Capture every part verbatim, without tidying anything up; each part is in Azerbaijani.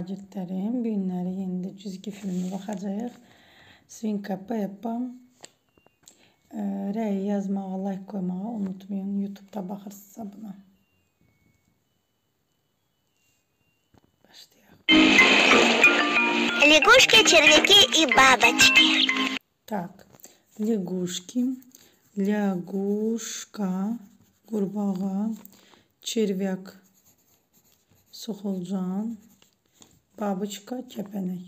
şagirdlərim, bu günləri yeni də cizgi filmi baxacağıq. Svinka Peppa. Rəy yazmağı, like qoymağı unutmayın. YouTube'da baxırsınızsa buna. Başlayaq. Лягушки, червяки и бабочки. Так, лягушки, лягушка, qurbağa, çervyak, soxulcan, babuçka, kəpənək.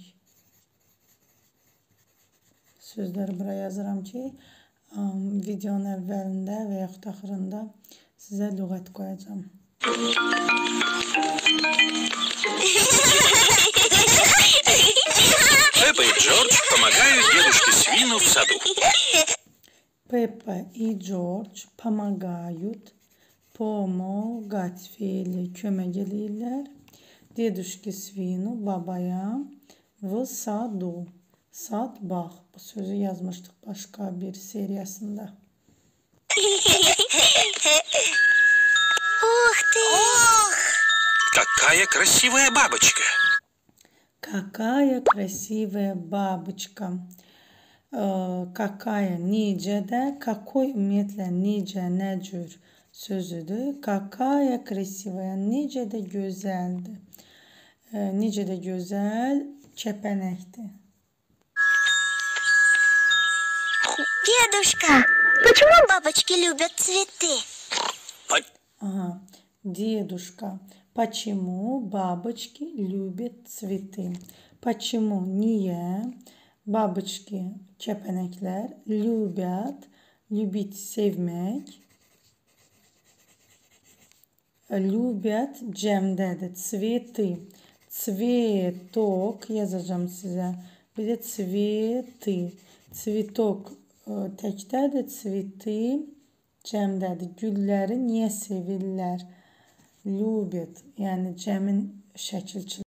Sözləri buraya yazıram ki, videonun əvvəlində və yaxud axırında sizə lüğət qoyacağım. Пеппа и Джордж помогают дедушке Свину в саду. Peppa и George помогают. Помогать fiili kömək eləyirlər. Deduşki Svinu babaya v sadu. Sad bağ. Bu sözü yazmışdıq başqa bir seriyasında. Ух ты! Какая красивая бабочка! Какая красивая бабочка. Ee, kakaya nicədə, kakoy ümumiyyətlə necə, nə cür sözüdür. Kakaya krasivaya necə də gözəldir. Ee, necə də gözəl kəpənəkdir. Дедушка, почему бабочки любят цветы? Aha, дедушка, почему бабочки любят цветы? Почему, niyə? Бабочки, kəpənəklər, любят, любить, sevmək. Любят, cəmdədir, цветы. Цветок yazacağım sizə. Bir də цветы. Цветок təkdədir, цветы cəmdədir. Gülləri niyə sevirlər? Любят, yəni cəmin şəkilçiləri.